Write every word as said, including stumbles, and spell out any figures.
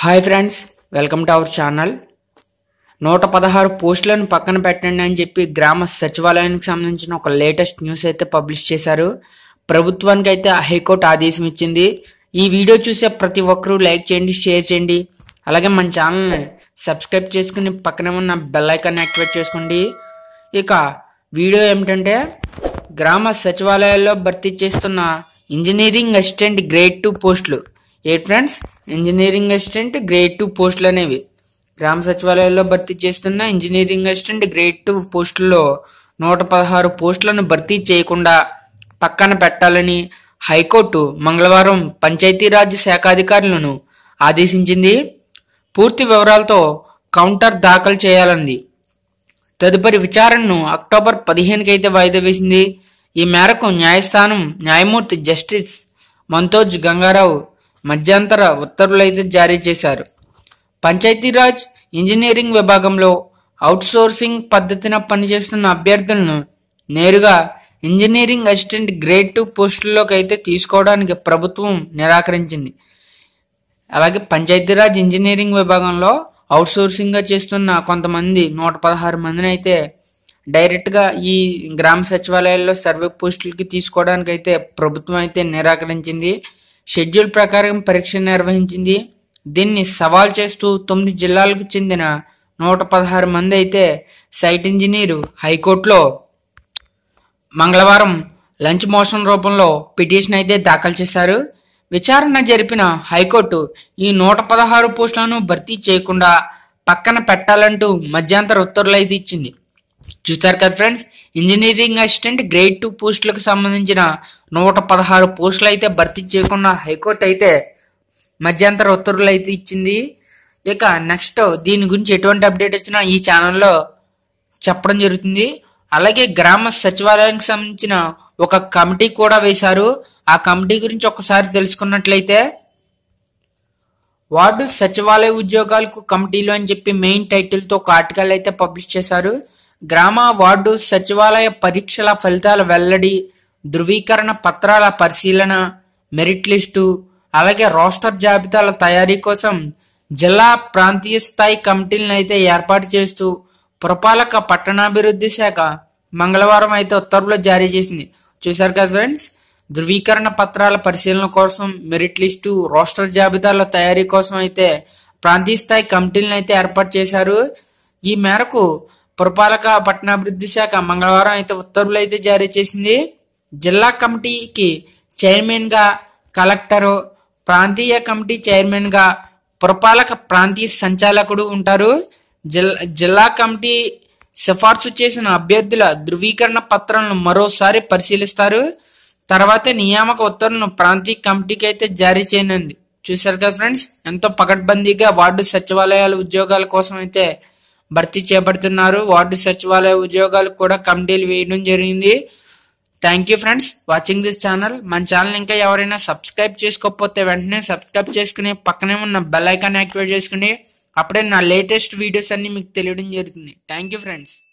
Hi friends, welcome to our channel. నూట పదహారు పోస్టులను పక్కన పెట్టండి అని చెప్పి గ్రామ సచివాలయానికి సంబంధించిన ఒక లేటెస్ట్ న్యూస్ అయితే పబ్లిష్ చేశారు. ప్రభుత్వానికి అయితే హైకోర్టు ఆదేశం ఇచ్చింది. ఈ వీడియో చూసే ప్రతి ఒక్కరూ లైక్ చేయండి, షేర్ చేయండి. అలాగే మన ఛానల్ని సబ్స్క్రైబ్ చేసుకుని పక్కనే ఉన్న బెల్ ఐకాన్ యాక్టివేట్ చేసుకోండి. ఇక వీడియో ఏమిటంటే, గ్రామ సచివాలయాల్లో భర్తీ చేస్తున్న ఇంజనీరింగ్ అసిస్టెంట్ గ్రేడ్ టూ పోస్టులు. ఏ friends, engineering assistant grade two పోస్టులు అనేవి గ్రామ సచివాలయాల్లో భర్తీ చేస్తున్న ఇంజనీరింగ్ అసిస్టెంట్ గ్రేడ్ టూ పోస్టుల్లో నూట పదహారు పోస్టులను భర్తీ చేయకుండా పక్కన పెట్టాలని హైకోర్టు మంగళవారం పంచాయతీరాజ్ శాఖాధికారులను ఆదేశించింది. పూర్తి వివరాలతో కౌంటర్ దాఖలు చేయాలంది. తదుపరి విచారణను అక్టోబర్ పదిహేనుకి అయితే వాయిదా వేసింది. ఈ మేరకు న్యాయస్థానం న్యాయమూర్తి జస్టిస్ మంతోజ్ గంగారావు మధ్యంతర ఉత్తర్వులు అయితే జారీ చేశారు. పంచాయతీరాజ్ ఇంజనీరింగ్ విభాగంలో అవుట్సోర్సింగ్ పద్ధతిన పనిచేస్తున్న అభ్యర్థులను నేరుగా ఇంజనీరింగ్ అసిస్టెంట్ గ్రేడ్ టూ పోస్టుల్లోకి అయితే తీసుకోవడానికి ప్రభుత్వం నిరాకరించింది. అలాగే పంచాయతీరాజ్ ఇంజనీరింగ్ విభాగంలో అవుట్సోర్సింగ్గా చేస్తున్న కొంతమంది నూట పదహారు మందిని అయితే డైరెక్ట్గా ఈ గ్రామ సచివాలయాల్లో సర్వే పోస్టులకి తీసుకోవడానికి అయితే ప్రభుత్వం అయితే నిరాకరించింది. షెడ్యూల్ ప్రకారం పరీక్ష నిర్వహించింది. దీన్ని సవాల్ చేస్తూ తొమ్మిది జిల్లాలకు చెందిన నూట పదహారు మంది అయితే సైట్ ఇంజనీరు హైకోర్టులో మంగళవారం లంచ్ మోషన్ రూపంలో పిటిషన్ అయితే దాఖలు చేశారు. విచారణ జరిపిన హైకోర్టు ఈ నూట పదహారు పోస్టులను భర్తీ చేయకుండా పక్కన పెట్టాలంటూ మధ్యంతర ఉత్తర్వులు అయితే ఇచ్చింది. చూసారు కదా friends, engineering assistant grade two పోస్టులకు సంబంధించిన నూట పదహారు పోస్టులు అయితే భర్తీ చేయకుండా హైకోర్టు అయితే మధ్యంతర ఉత్తర్వులు అయితే ఇచ్చింది. ఇక నెక్స్ట్ దీని గురించి ఎటువంటి అప్డేట్ వచ్చినా ఈ ఛానల్లో చెప్పడం జరుగుతుంది. అలాగే గ్రామ సచివాలయానికి సంబంధించిన ఒక కమిటీ కూడా వేశారు. ఆ కమిటీ గురించి ఒకసారి తెలుసుకున్నట్లయితే, వార్డు సచివాలయ ఉద్యోగాలకు కమిటీలు అని చెప్పి మెయిన్ టైటిల్తో ఒక ఆర్టికల్ అయితే పబ్లిష్ చేశారు. గ్రామ వార్డు సచివాలయ పరీక్షల ఫలితాల వెల్లడి, ధృవీకరణ పత్రాల పరిశీలన, మెరిట్ లిస్టు, అలాగే రోస్టర్ జాబితాల తయారీ కోసం జిల్లా ప్రాంతీయ స్థాయి కమిటీలను అయితే ఏర్పాటు చేస్తూ పురపాలక పట్టణాభివృద్ధి శాఖ మంగళవారం అయితే ఉత్తర్వులు జారీ చేసింది. చూశారు కదా ఫ్రెండ్స్, ధృవీకరణ పత్రాల పరిశీలన కోసం, మెరిట్ లిస్టు, రోస్టర్ జాబితాల తయారీ కోసం అయితే ప్రాంతీయ స్థాయి కమిటీలను అయితే ఏర్పాటు చేశారు. ఈ మేరకు పురపాలక పట్టణాభివృద్ధి శాఖ మంగళవారం అయితే ఉత్తర్వులు అయితే జారీ చేసింది. జిల్లా కమిటీకి చైర్మన్ గా కలెక్టరు, ప్రాంతీయ కమిటీ చైర్మన్ గా పురపాలక ప్రాంతీయ సంచాలకుడు ఉంటారు. జిల్లా జిల్లా కమిటీ సిఫార్సు చేసిన అభ్యర్థుల ధృవీకరణ పత్రాలను మరోసారి పరిశీలిస్తారు. తర్వాత నియామక ఉత్తర్వులను ప్రాంతీయ కమిటీకి అయితే జారీ చేయనుంది. చూశారు కదా ఫ్రెండ్స్, ఎంతో పకడ్బందీగా వార్డు సచివాలయాల ఉద్యోగాల కోసం అయితే భర్తీ చేపడుతున్నారు. వార్డు సచివాలయ ఉద్యోగాలు కూడా కమిటీలు వేయడం జరిగింది. Thank you friends watching this channel. మన ఛానల్ ఇంకా ఎవరైనా సబ్స్క్రైబ్ చేసుకోకపోతే వెంటనే సబ్స్క్రైబ్ చేసుకుని పక్కనే ఉన్న బెల్ ఐకాన్ యాక్టివేట్ చేసుకుని అప్పుడే నా లేటెస్ట్ వీడియోస్ అన్ని మీకు తెలియడం జరుగుతుంది. Thank you friends.